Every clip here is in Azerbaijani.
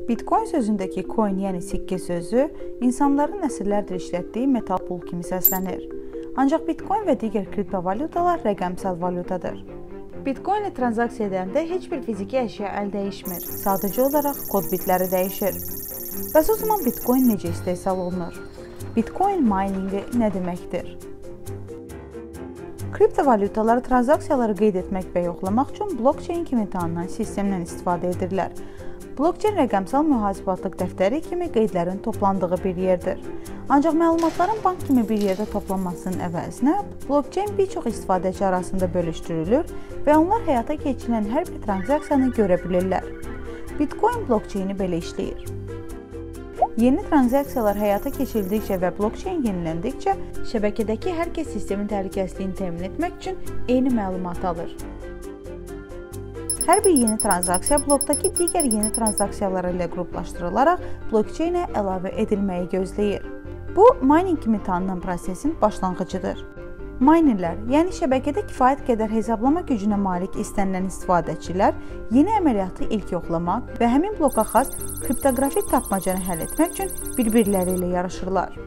Bitcoin sözündəki coin, yəni sikke sözü, insanların əsrlərdir işlətdiyi metal pul kimi səslənir. Ancaq Bitcoin və digər kriptovalyutalar rəqəmsal valyutadır. Bitcoin ilə tranzaksiya edəndə heç bir fiziki əşya əl dəyişmir. Sadəcə olaraq kod bitləri dəyişir. Bəs o zaman Bitcoin necə istehsal olunur? Bitcoin miningi nə deməkdir? Kriptovalyutalar tranzaksiyaları qeyd etmək və yoxlamaq üçün blockchain kimi tanınan sistemdən istifadə edirlər. Blockchain rəqəmsal mühasibatlıq dəftəri kimi qeydlərin toplandığı bir yerdir. Ancaq məlumatların bank kimi bir yerdə toplanmasının əvəzinə, blockchain bir çox istifadəçi arasında bölüşdürülür və onlar həyata keçirilən hər bir tranzaksiyanı görə bilirlər. Bitcoin blockchaini belə işləyir. Yeni tranzaksiyalar həyata keçirildikcə və blockchain yeniləndikcə, şəbəkədəki hər kəs sistemin təhlükəsizliyini təmin etmək üçün eyni məlumatı alır. Hər bir yeni tranzaksiya blokdakı digər yeni tranzaksiyalar ilə qruplaşdırılaraq blockchainə əlavə edilməyi gözləyir. Bu, mining kimi tanınan prosesin başlanğıcıdır. Minerlər, yəni şəbəkədə kifayət qədər hesablama gücünə malik istənilən istifadəçilər yeni əməliyyatı ilk yoxlamaq və həmin bloka xas kriptoqrafik tapmacanı həll etmək üçün bir-birləri ilə yarışırlar.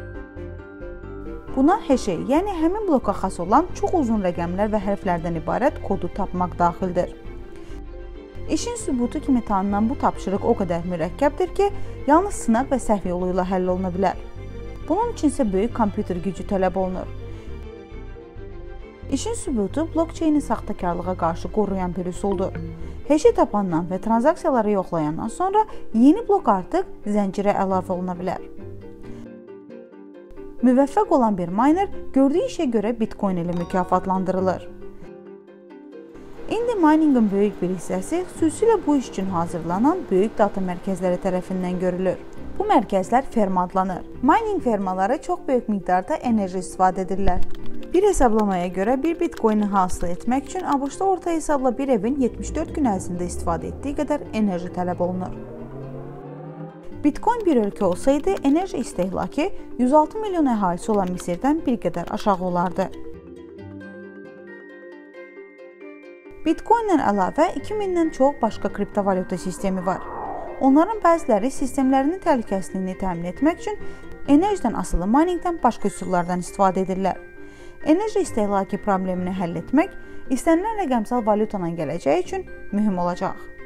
Buna hash, yəni həmin bloka xas olan çox uzun rəqəmlər və hərflərdən ibarət kodu tapmaq daxildir. İşin sübutu kimi tanınan bu tapşırıq o qədər mürəkkəbdir ki, yalnız sınaq və səhv yolu ilə həll oluna bilər. Bunun üçün isə böyük kompüter gücü tələb olunur. İşin sübutu blockchainin saxtakarlığa qarşı qoruyan bir üsuldur. Hash-i tapandan və tranzaksiyaları yoxlayandan sonra yeni blok artıq zəncirə əlavə oluna bilər. Müvəffəq olan bir miner gördüyü işə görə Bitcoin ilə mükafatlandırılır. İndi miningin böyük bir hissəsi xüsusilə bu iş üçün hazırlanan böyük data mərkəzləri tərəfindən görülür. Bu mərkəzlər ferma adlanır. Mining fermaları çox böyük miqdarda enerji istifadə edirlər. Bir hesablamaya görə bir bitcoini hasil etmək üçün ABŞ-da orta hesabla bir evin 74 gün ərzində istifadə etdiyi qədər enerji tələb olunur. Bitcoin bir ölkə olsaydı, enerji istehlakı 106 milyon əhalisi olan Misirdən bir qədər aşağı olardı. Bitcoin-dən əlavə 2000-dən çox başqa kriptovalyuta sistemi var. Onların bəziləri sistemlərinin təhlükəsizliyini təmin etmək üçün enerjidən asılı miningdən başqa üsullardan istifadə edirlər. Enerji istehlakı problemini həll etmək istənilən rəqəmsal valyutanın gələcəyi üçün mühüm olacaq.